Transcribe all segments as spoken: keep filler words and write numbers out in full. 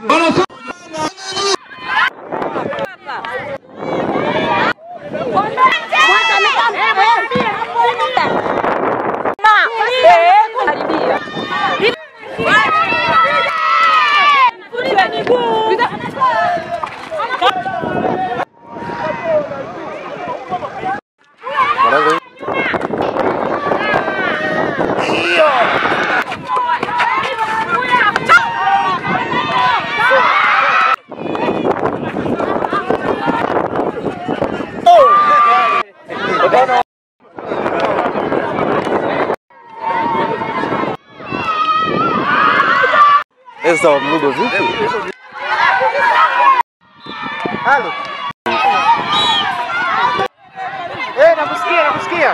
Essa mudou vipi? Halo. Eh, nakusikia, nakusikia.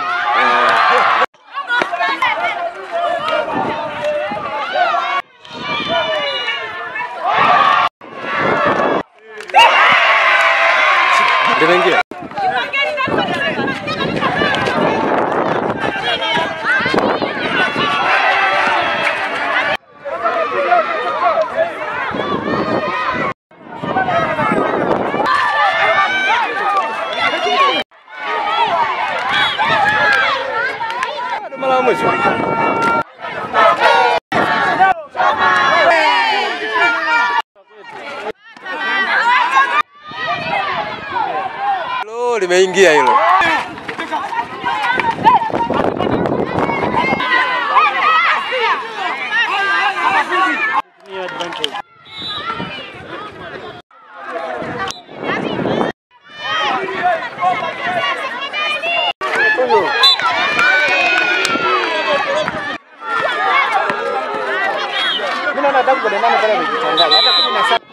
Limeingia. Malah maju. Halo, limeingia hilo. Mimi naona damu kwa nani pale amejichanganya hata kumi na saba.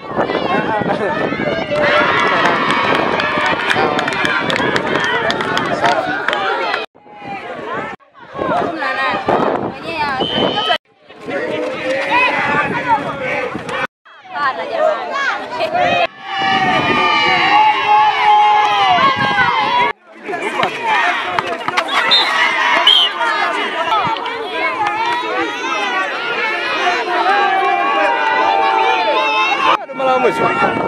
Malah maju.